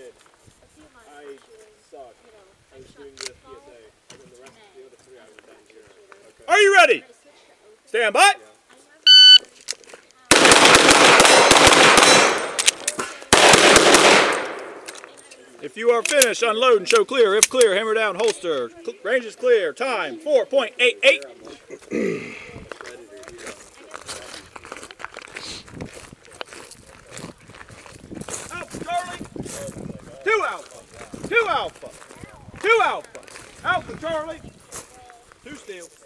did. I sucked. I was doing the PSA, and then the other 3 I was down 0. Okay. Are you ready? Stand by. If you are finished, unload and show clear. If clear, hammer down, holster. Range is clear. Time 4.88. Alpha, Charlie. 2 alpha. 2 alpha. 2 alpha. Alpha, Charlie. 2 steel.